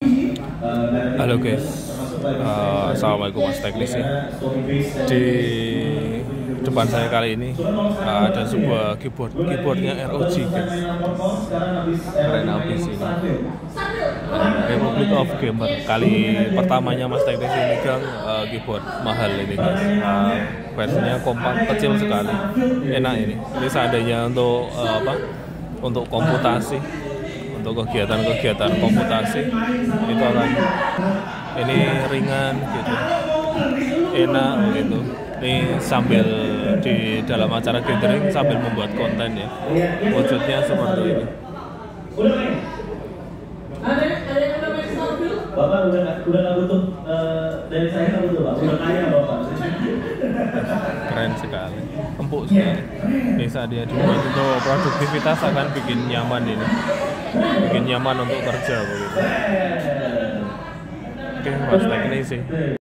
Halo guys, assalamualaikum Mas Teknis ya. Di depan saya kali ini ada sebuah keyboardnya ROG guys, keren abis ini. Republic of Gamer, kali pertamanya Mas Teknis ini megang keyboard mahal ini guys. Versinya kompak, kecil sekali, enak ini. Ini seandainya untuk untuk komputasi, untuk kegiatan komputasi itu akan ini ringan gitu, enak gitu. Ini sambil di dalam acara gathering sambil membuat konten ya, wujudnya seperti ini. Bapak udah nggak butuh dari saya nggak butuh, Pak. Udah kaya Bapak. Keren sekali, empuk sekali. Bisa dia dibuat untuk produktivitas, akan bikin nyaman ini, bikin nyaman untuk kerja begitu. Oke, Mas Teknis sih.